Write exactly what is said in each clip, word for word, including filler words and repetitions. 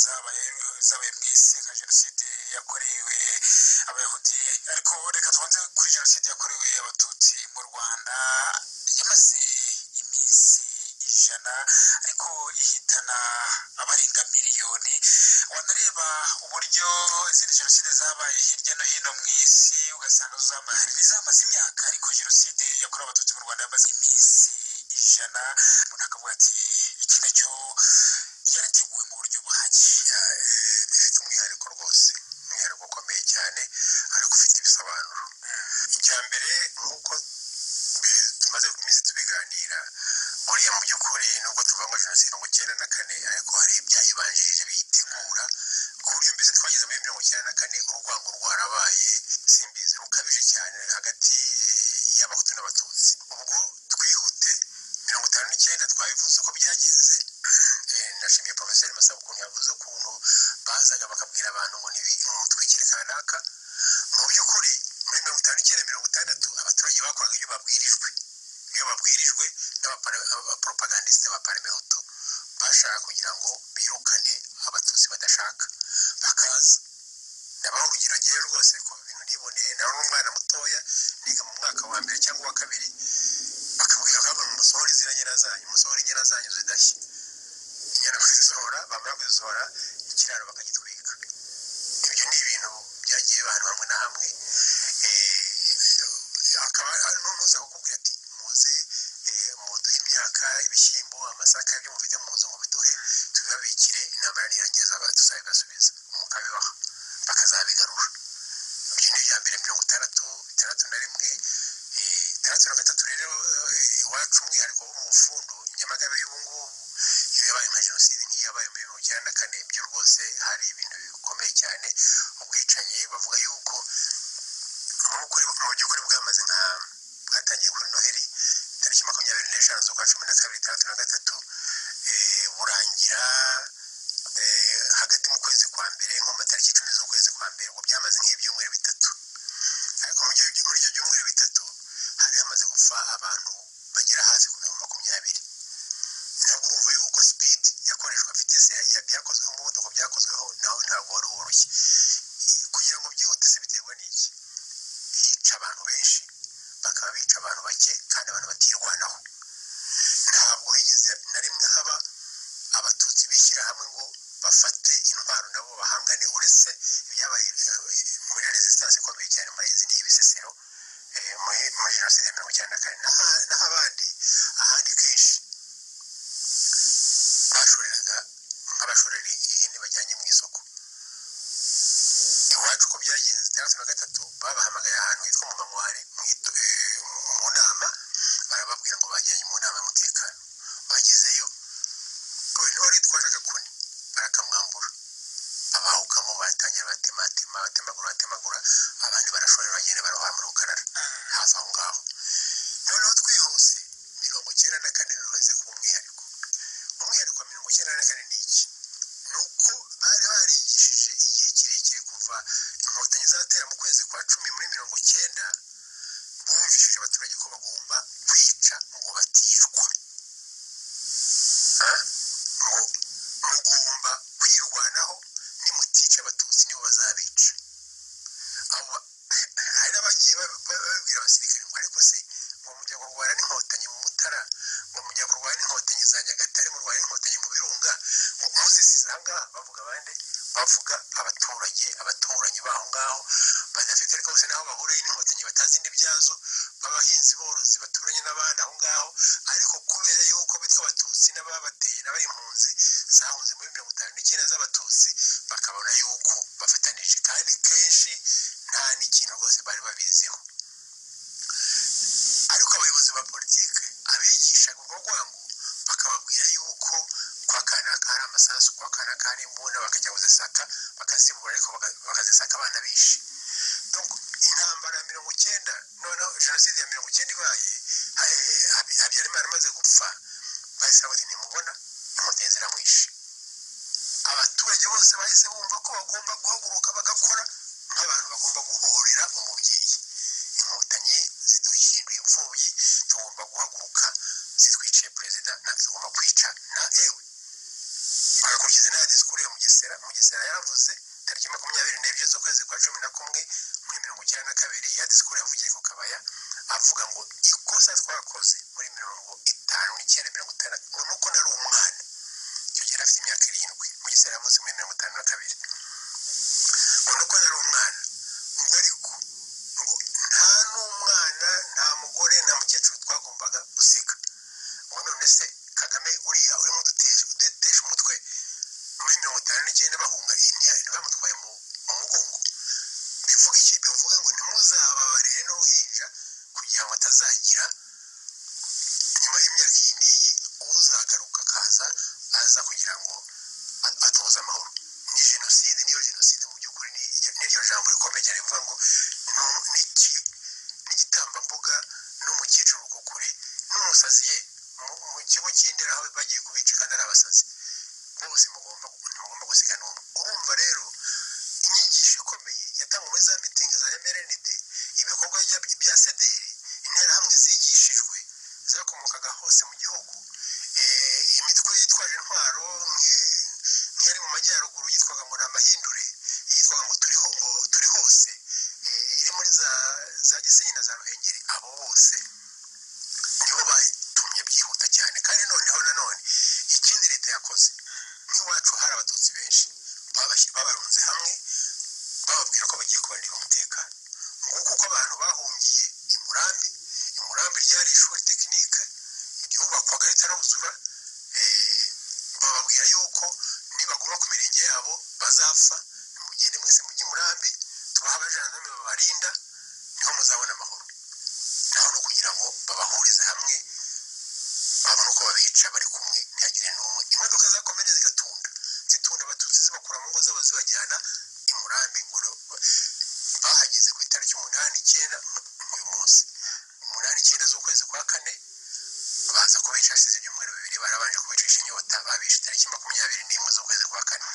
zabaye zabaye mu isi nka jenoside yakorewe abayahudi ariko reka tubanze kuri jenoside yakorewe abatutsi mu Rwanda yamaze iminsi ijana ariko ihitana abarenga miliyoni. Wanareba uburyo izindi jenoside zabaye hirya no hino mu isi ugasanga zamaze imyaka ariko jenoside yakorewe abatutsi mu Rwanda yamaze iminsi ijana. Umuntu akavuga ati iki nacyo yarateguwe mu buryo buhagije, ifite umwihariko rwose, umwihariko ukomeye cyane ariko ufite ibisobanuro. Icya mbere nk'uko tumaze iminsi tubiganira, buriya mu by'ukuri nubwo tuvuga ngo jenoside mirongo icyenda na kane ariko hari ibyayibanjirije biyitegura ku buryo mbese twageze muri mirongo icyenda na kane urwango rwarabaye simbizi rukabije cyane hagati y'abahutu n'abatutsi. Ubwo twihute mirongo itanu n'icyenda twabivuze ko byagize. Nashimiye Profeseri Masabo ukuntu yavuze ukuntu bazaga bakabwira abantu ngo ntibitwikire kanaka. Mu by'ukuri muri mirongo itanu n'icyenda mirongo itandatu abaturage bakoraga ibyo babwirijwe iyo babwirijwe n'abapropagandiste ba Parmehutu bashaka kugira ngo birukane abatutsi badashaka bakaza. Nabaho urugero gihe rwose ko ibintu niboneye naho n'umwana mutoya niga mu mwaka wa mbere cyangwa wa kabiri bakabwira ko abantu musohora izina nyirazanyu musohora inyana zanyu zidashye. Inyana kuzisohora bamara kuzisohora ikiraro bakagitwika. Ibyo ni ibintu byagiye ahantu hamwe na hamwe. Akaba n'umuza kukubwira ati muze muduhe imyaka ibishyimbo amasaka ibyo mufite mu nzu ngo biduhe tubibabikire intambara nirangiza tuzabibasubiza mukabibaha bakazabigarura. Ibyo ni ibya mbere mirongo itandatu itandatu na rimwe itandatu na gatatu. Rero iwacu umwihariko wo mu Bufundu Nyamagabe y'ubu ngubu iyo yabaye nka jenoside nk'iyo yabaye muri mirongo icyenda na kane byo rwose hari ibintu bikomeye cyane. Ubwicanyi bavuga yuko mu by'ukuri bwamaze nka bwatangiye kuri Noheli tariki makumyabiri n'eshanu z'ukwa cumi na kabiri itandatu na gatatu burangira hagati mu kwezi kwa mbere nko mu matariki icumi z'ukwezi kwa mbere. Ubwo byamaze nk'ibyumweru bitatu ariko muri ibyo byumweru bitatu hari hamaze gupfa abantu bagera hafi ku bihumbi makumyabiri. Ntabwo urumva yuko speed yakoreshwa vitesse byakozweho umuvuduko byakozweho nawe ntabwo wari woroshye. Kugira ngo byihute se biterwa n'iki? Yica abantu benshi bakaba bica abantu bake kandi abantu batirwanaho. Ntabwo higeze na rimwe haba abatutsi bishyira hamwe ngo bafate intwaro nabo bahangane uretse ibyabaye muri resistance ikomeye cyane muri izi n'ibisesero muri jenoside mirongo icyenda na kane n'abandi ahandi kenshi bashoreraga nk'abashorera ihene bajyanye mu isoko. Iwacu ko byagenze itandatu na gatatu babahamagaye ahantu hitwa mu Manwari mu nama barababwira ngo bajyanye mu nama y'umutekano. Bagezeyo intore itwaje agakoni barakamwambura abahukamo batangira batematema batemagura batemagura abandi barashorera bagenda barohora mu rukarara hafi aho ngaho. Noneho twihuse mirongo icyenda na kane rumaze kuba umwihariko. Umwihariko wa mirongo icyenda na kane ni iki? Ni uko bari barigishije igihe kirekire kuva inkotanyi zatera mu kwezi kwa cumi muri mirongo icyenda bumvishije abaturage ko bagomba kwica ngo baticwa. Ngo mugomba kwirwanaho nimutica abatutsi nibo bazabica. Hari n'abagiye babibwira abasirikare ngo ariko se ngo mujya kurwana n'inkotanyi mu Mutara ngo mujya kurwana n'inkotanyi za Nyagatare murwana n'inkotanyi mu Birunga ngo muzisize aha ngaha. Bavuga abandi bavuga abaturage abaturanyi baho ngaho badafite ariko bose naho bahuriye n'inkotanyi batazi n'ibyazo b'abahinzi borozi baturanye n'abandi aho ngaho. Ariko kubera yuko bitwa abatutsi n'ababateye n'abari impunzi zahunze muri mirongo itanu n'icyenda z'abatutsi bakabona yuko bafatanije kandi kenshi nta n'ikintu rwose bari babiziho. Ariko abayobozi ba politike abigishaga urwo rwango bakababwira yuko kwa kanaka hari amasasu kwa kanaka hari imbunda bakajya kuzisaka bakazibura ariko bakazisaka abana bishe. Intambara ya mirongo icyenda noneho jenoside ya mirongo icyenda ibaye Habyarimana amaze gupfa bahise bati ntimubona inkotanyi ziramwishe. Abaturage bose bahise bumva ko bagomba guhaguruka bagakora nk'abantu bagomba guhorera umubyeyi. Inkotanyi ziduhinduye imfubyi tugomba guhaguruka zitwiciye perezida natwe tugomba kwica na ewe bagakurikiza na disikuru yo mu Mugesera Mugesera yaravuze tariki makumyabiri n'ebyiri z'ukwezi kwa cumi na kumwe muri mirongo icyenda na kabiri ya disikuru yavugiye ku Kabaya avuga ngo ikosa twakoze muri mirongo itanu n'icyenda mirongo itandatu ngo nuko nari umwana icyo gihe afite imyaka irindwi Mugesera yavuze muri mirongo itanu na kabiri ngo nuko nari umwana ngo ariko ngo nta n'umwana nta mugore nta mukecuru twagombaga gusiga ngo none se Kagame uriya urimo udutesha umutwe muri mirongo itanu n'icyenda bahunga ntibamutwaye mu mugongo bivuga iki bivuga ngo ntimuzababarire n'uruhinja kugira ngo atazagira nyuma y'imyaka iyi n'iyi uzagaruka akaza aza kugira ngo atoze amahoro ni jenoside niyo jenoside mu by'ukuri n'iryo jambo rikomeye cyane rivuga ngo n'igitambambuga n'umukecuru kukuri n'umusazi ye mu kigo cy'indera aho bagiye kubica kandi ari abasazi bose mugomba mugomba gusiga n'umwe urumva rero inyigisho ikomeye yatangwa muri za mitingi za M R N D ibikorwa bya sederi interahamwe zigishijwe zakomokaga hose mu gihugu imitwe yitwaje intwaro nk'iyari mu majyaruguru yitwaga ngo ni amahindure yitwaga ngo turiho ngo turi hose iri muri za za Gisenyi na za Ruhengeri abo bose nibo batumye byihuta cyane kandi noneho nanone ikindi leta yakoze nk'iwacu hari abatutsi benshi babarunze hamwe bababwira ko bagiye kubarira umutekano nguko uko abantu bahungiye i Murambi i Murambi ryari ishuri tekinike ryubakwaga ritaruzura bababwira yuko nibaguma ku mirenge yabo bazapfa mugende mwese mujye i Murambi tubaha abajandarume babarinda niho muzabona amahoro naho no kugira ngo babahurize hamwe babona uko babica bari kumwe ntihagire n'umwe imodoka zakomeye zigatunda zitunda abatutsi zibakura mu ngo zabo zibajyana i Murambi ngo bahageze ku itariki umunani icyenda uyu munsi umunani icyenda z'ukwezi kwa kane baza kubica hashize ibyumweru bibiri barabanje kubicisha inyota babishe itariki makumyabiri n'imwe z'ukwezi kwa kane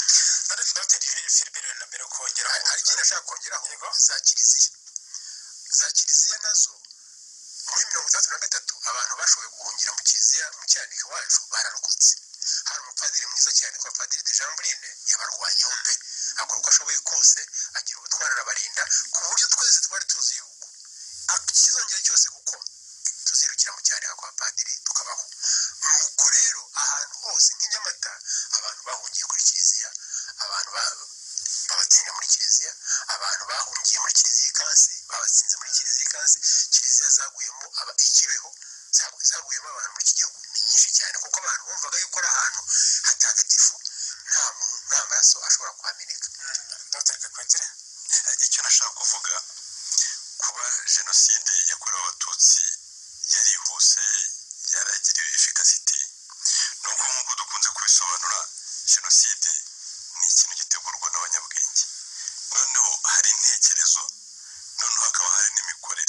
mbere kongera hari ikintu ashaka kongeraho za kiliziya za kiliziya nazo muri mirongo itandatu na gatatu abantu bashoboye guhungira mu kiliziya mu cyanika iwacu bararokotse hari umupadiri mwiza cyane kwa Padiri de Jean Brine yabarwanyeho pe akora uko ashoboye kose agira ubutwari arabarinda ku buryo twese twari tuzi yuko ikizongera cyose kuko tuzirukira mu cyanika kwa Padiri tukabaho nuko rero ahantu hose nk'inyamata abantu bahungiye kuri kiliziya abantu babatsinda muri kiliziya abantu bahungiye muri kiliziya ikansi babatsinze muri kiliziya ikansi kiliziya zaguyemo aba ikibeho zaguyemo abantu muri iki gihugu ni nyinshi cyane kuko abantu bumvaga yuko ari ahantu hatagatifu nta muntu nta maraso ashobora kuhameneka Dr Kakwagira icyo nashaka kuvuga kuba jenoside yakorewe abatutsi yarihuse yaragiriwe efikasite nuko nk'uko dukunze kubisobanura jenoside ni ikintu gitegurwa n'abanyabwenge noneho hari intekerezo noneho hakaba hari n'imikorere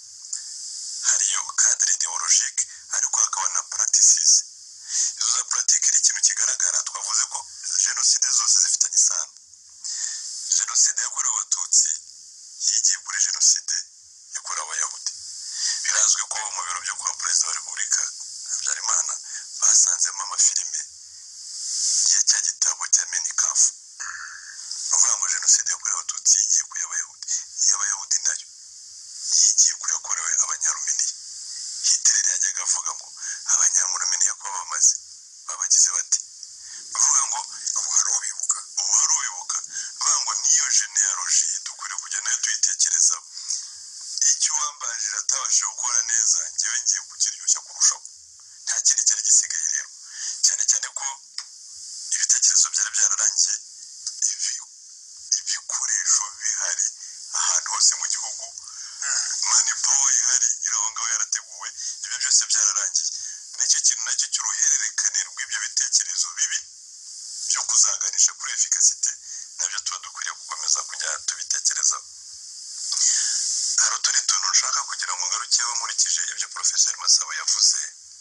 hariyo cadre ideologique ariko hakaba na practices izo za pratique ni ikintu kigaragara twavuze ko jenoside zose zifitanye isano jenoside yakorewe abatutsi yigiye kuri jenoside yakorewe abayahudi birazwi ko mu biro byo kwa perezida wa repubulika Habyarimana basanzemo amafilime ya cya gitabo cya Menikafu bavuga ngo jenoside yakorewe abatutsi yigiye ku y'abayahudi iy'abayahudi nayo yigiye ku yakorewe abanyarumeniya Hitler yajyaga avuga ngo abanyamurumeniya ko bamaze babagize bati bavuga ngo ubu hari ubibuka ubu hari ubibuka bavuga ngo niyo genealogy dukwiriye kujya nayo tuyitekereza icyo wambanjira atabashije gukora neza njyewe ngiye kukiryoshya kurushaho nta kindi cyari gisigaye rero cyane cyane ko ibitekerezo byari byararangiye ibikoresho bihari ahantu hose mu gihugu manipowa ihari iri aho ngaho yarateguwe ibyo byose byararangiye nicyo kintu nacyo cy'uruhererekane rw'ibyo bitekerezo bibi byo kuzaganisha kuri efikasite nabyo tuba dukwiriye gukomeza kujya tubitekerezaho hari utundi tuntu nshaka kugira ngo ngarukeho nkurikije ibyo Professor Masabo yavuze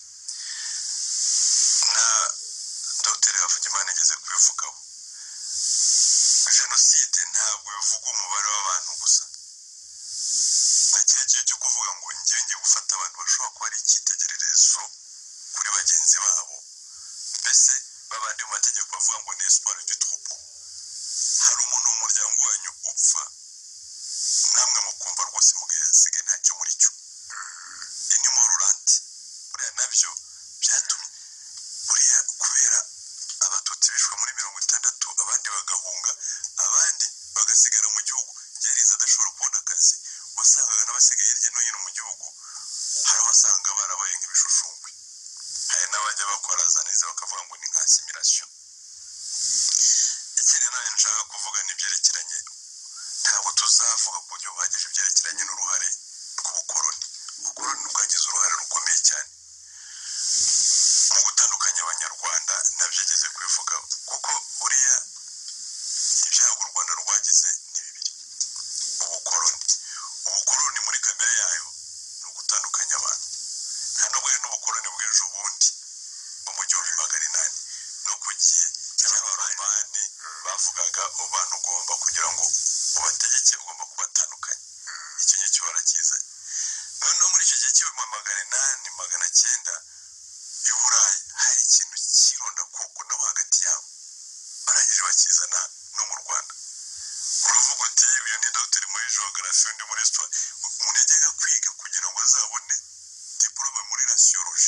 na Dr Havugimana yageze kubivugaho jenoside ntabwo bivuga umubare w'abantu gusa nakirekeye cyo kuvuga ngo ngiye ngiye gufata abantu bashobora kuba ari icyitegererezo kuri bagenzi babo mbese babandi mu mategeko bavuga ngo ni espoir du troupeau. Hari umuntu mu muryango wanyu upfa namwe mukumva rwose mugezige ntacyo muri cyo. Ini moruranti buriya nabyo byatumye buriya kubera abatutsi bishwe muri mirongo itandatu abandi bagahunga abandi bagasigara mu gihugu yariza adashobora kubona akazi. Wasangaga n'abasigaye hirya no hino mu gihugu hari abasanga barabaye nk'ibishushungwe. Hari n'abajya bakora za neza bakavuga ngo ni nka assimilation. Ikindi nawe nshaka kuvuga n'ibyerekeranye ntabwo tuzavuga ku buryo buhagije ibyerekeranye n'uruhare rw'ubukoroni. Ubukoroni bwagize uruhare rukomeye cyane mu gutandukanya abanyarwanda, nabyigeze kubivuga kuko buriya ibyago u Rwanda rwagize ni bibiri. Ubukoroni ubukoroni muri kamere yayo ni ugutandukanya abantu. Nta nubwo ari n'ubukoroni bw'ejo bundi bo mu gihumbi magana inani no ku gihe cy'abaromani bavugaga abantu ugomba kugira ngo ubategeke ugomba kubatandukanya. Icyo ngicyo barakizanye. Noneho muri icyo gihe cy'ibihumbi magana inani magana cyenda i Burayi hari ikintu cy'ironda koko nabo hagati yabo barangije bakizana no mu Rwanda. Uravuga uti uyu ni dogiteri muri geography undi muri histoire. Umuntu yajyaga kwiga kugira ngo azabone diplome muri rasiology.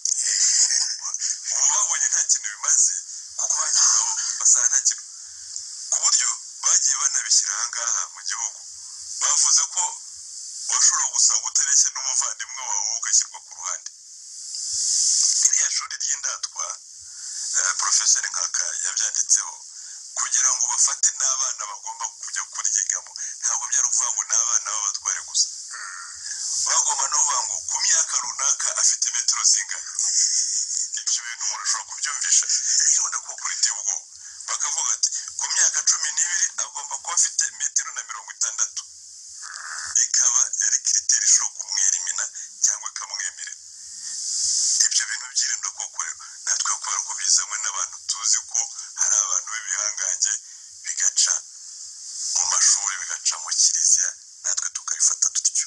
Ubu babonye nta kintu bimaze kuko bageraho basanga nta kintu, ku buryo bagiye banabishyira aha ngaha mu gihugu. Bavuze ko washobora gusanga utareshye n'umuvandimwe wawe ugashyirwa ku ruhande. Iriya shuri ry'indatwa Professor Nkaka yabyanditseho kugira ngo bafate n'abana bagomba kujya kuryigamo. Ntabwo byari ukuvuga ngo ni abana b'abatware gusa, bagomba no kuvuga ngo ku myaka runaka afite metero zingana. Ibyo bintu umuntu ashobora kubyumvisha ironda koko riteye ubwoba. Bakavuga ati ku myaka cumi n'ibiri agomba kuba afite metero na mirongo itandatu. Ikaba yari kiriteri ishobora kumwerimina cyangwa ikamwemerera. Ibyo bintu byirinda koko rero natwe kubera ko bizanywe n'abantu tuzi ko hari abantu b'ibihangange bigaca mu mashuri bigaca mu kiliziya, natwe tukabifata dutyo.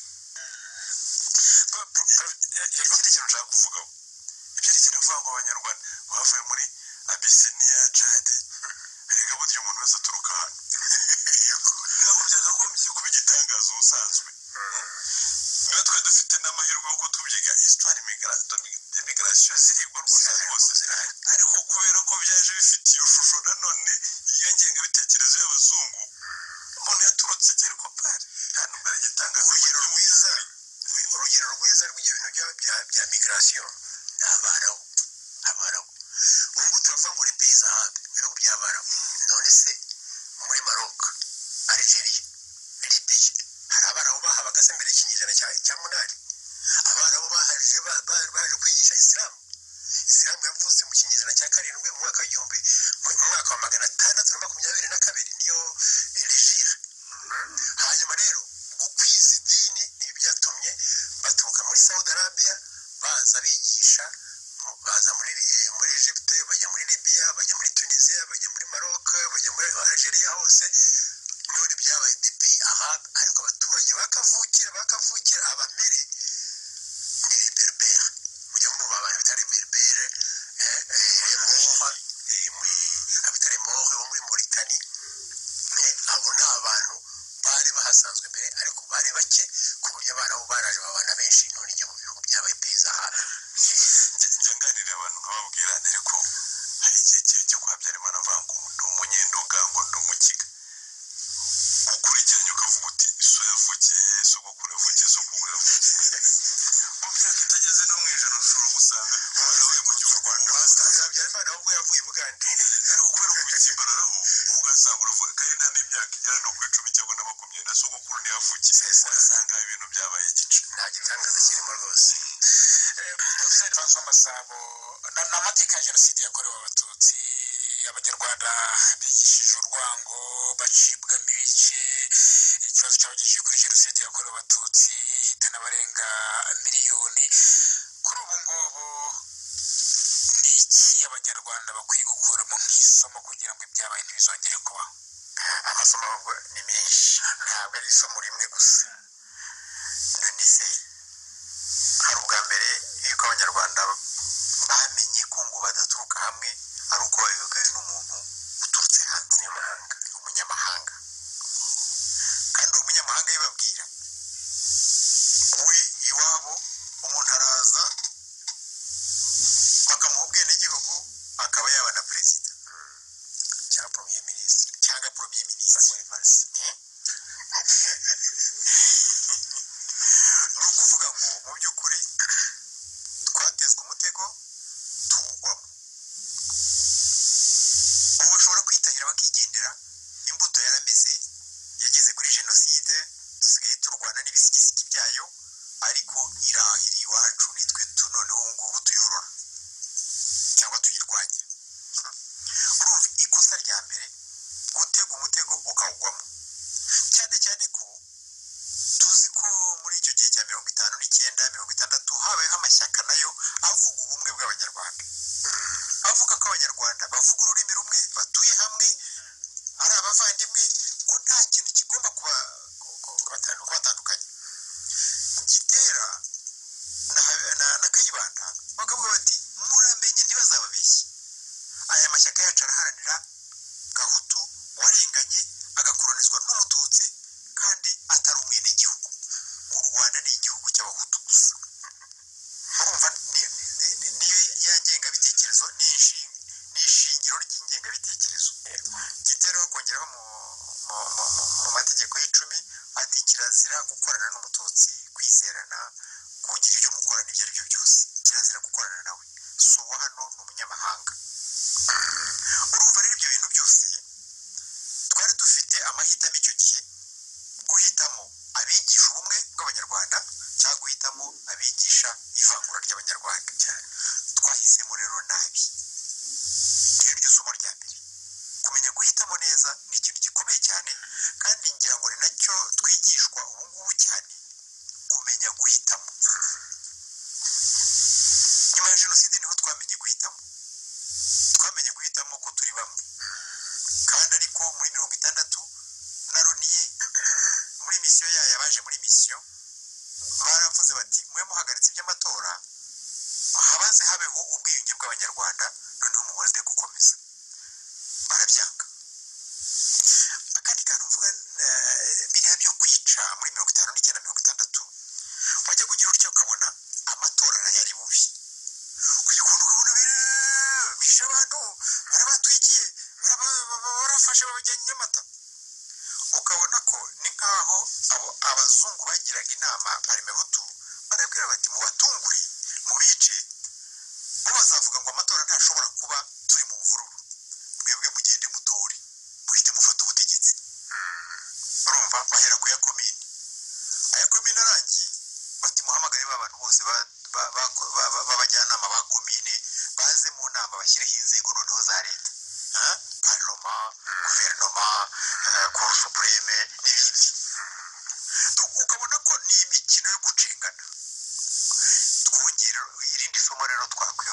Ikindi kintu nshaka kuvugaho ibyerekeye kuvuga ngo abanyarwanda bavuye muri Abyssinia, Chad, reka burya umuntu wese aturuka hano. Ntabwo byakagombye kuba igitangaza ubusanzwe. Natwe dufite n'amahirwe yo kutubyiga histoire d'immigration zirigwa rwose rwose, ariko kubera ko byaje bifite iyo shusho nanone iyo ngengabitekerezo y'abazungu umuntu yaturutse gereko pari nta nubwo ari igitangaza. Urugero rwiza urugero rwiza rw'ibintu bya migration ni Abarabu. Abarabu ubu turavuga ngo ni pays arabe, ibihugu by'Abarabu. None se muri Maroc, Algeria, Libya hari Abarabu bahabaga se mbere y'ikinyejana cya munani. Abarabu baje baje kwigisha Isilamu. Isilamu yavutse mu kinyejana cya karindwi mu mwaka w'igihumbi mu mwaka wa magana atandatu na makumyabiri na kabiri niyo Legire. Hanyuma rero gukwiza idini niyo byatumye baturuka muri Saudi Arabia baza bigisha, baza muri muri Egypte, bajya muri Libya, bajya muri Tunisia, bajya muri Maroc, bajya muri Algeria hose. None byabaye dipi arabe, ariko abaturage bakavukira bakavukira abamere ni Berber. Mujya mu abantu bitari Berber eh eh abitari Mohe bo muri Mauritanie. Abo ni abantu bari bahasanzwe mbere ariko bari bake ku buryo abarabu baraje babana benshi. None igihe mu bihugu byabaye pays arabe. Nganira abantu nkababwira ariko hari igihe cyo kwa Habyarimana avuga ngo ndi umunyenduga ngo ndi umukiga. Ukurikiranye ukavuga uti so yavukiye sogokuru yavukiye sogokuru yavukiye. Mu myaka itageze no mu ijana ushobora gusanga warabaye mu gihugu Rwanda. Wasanga Habyarimana ahubwo yavuye i Bugande, ariko kubera kubitsimbararaho ugasanga uravuga kandi nta n'imyaka igera no ku icumi cyangwa na makumyabiri na sogokuru ntiyavukiye. Ugasanga ibintu byabaye igice, nta gitangaza kirimo rwose. Professor François Masabo, n'amateka ya jenoside yakorewe abatutsi, abanyarwanda bigishije urwango bacibwamo ibice, ikibazo cyabagishije kuri jenoside yakorewe abatutsi hitana abarenga miliyoni. Kuri ubu ngubu ni iki abanyarwanda bakwiye gukuramo nk'isomo kugira ngo ibyabaye ntibizongere kubaho? Amasomo ni menshi, ntabwo ari isomo rimwe gusa. None se hari ubwa mbere yuko abanyarwanda bamenye ko ngo badaturuka hamwe ari uko babivuga n'umuntu uturutse hanze y'amahanga, umunyamahanga. Kandi umunyamahanga yibabwira we iwabo umuntu araza bakamuha ubwenegihugu akaba yaba na perezida cyangwa premier ministre cyangwa premier ministre. Ni ukuvuga ngo mu by'ukuri twatezwe umutego tuwugwamo. ubu bashobora kwitahira bakigendera, imbuto yarameze yageze kuri jenoside, dusigaye turwana n'ibisigisigi byayo, ariko irahira iwacu nitwe noneho ngubu tuyorora cyangwa tuyirwanya. Urumva ikosa rya mbere gutega umutego ukawugwamo, cyane cyane ko tuzi ko muri icyo gihe cya mirongo itanu n'icyenda mirongo itandatu habayeho amashyaka nayo avuga ubumwe bw'abanyarwanda, avuga ko abanyarwanda bavuga ururimi rumwe, batuye hamwe, ari abavandimwe, ko nta kintu kigomba kubatandukanya. Gitera na Kayibanda bakavuga bati muramenye ntibazababeshye, aya mashyaka yacu araharanira gahutu warenganye agakoronizwa n'umututsi kandi atari umwenegihugu. U Rwanda ni igihugu cy'abahutu gusa. urumva niyo ya ngengabitekerezo ni ishingiro ry'ingengabitekerezo. Gitera bakongeraho mu mategeko y'icumi ati kirazira gukorana n'umututsi, kwizerana, kugira ibyo mukorana ibyo ari byo byose, kirazira gukorana nawe, si uwo hano ni umunyamahanga. Urumva rero ibyo bintu byose twari dufite amahitamo icyo gihe, guhitamo abigisha ubumwe bw'abanyarwanda cyangwa guhitamo abigisha ivangura ry'abanyarwanda. Twahisemo rero nabi. Iyo ryo somo rya mbere, kumenya guhitamo neza ni ikintu gikomeye cyane, kandi ngira ngo ni nacyo twigishwa ubu ngubu cyane, kumenya guhitamo. Nyuma ya jenoside niho twamenye guhitamo, twamenye guhitamo ko turi bamwe. Kandi ariko muri mirongo itandatu na Loniye muri misiyo yayo, abaje muri misiyo baravuze bati mwe muhagaritse iby'amatora, habaze habeho ubwiyunge bw'abanyarwanda, noneho muhoze gukomeza. Barabyanga. Akandi kantu mvuga, biriya byo kwica muri mirongo itanu n'icyenda mirongo itandatu, wajya kugira utyo ukabona amatora yari bubi, ujya kubona ukabona bishe abantu, barabatwikiye, barafashe babajyanye Nyamata, ukabona ko ni nkaho abazungu bagiraga inama Parimehutu, barabwira bati mu batunguri mu bice, bo bazavuga ngo amatora ntashobora kuba turi mu mvururu, mwebwe mugende mutore, muhite mufata ubutegetsi. Urumva bahera ku ya komini, aya komini arangiye bati muhamagare b'abantu bose b'abajyanama ba komine baze mu nama bashyireho inzego noneho za leta, parloma, guverinoma, cour supreme n'ibindi. Ukabona ko ni imikino yo gucengana. Twongera irindi somo rero twakwiye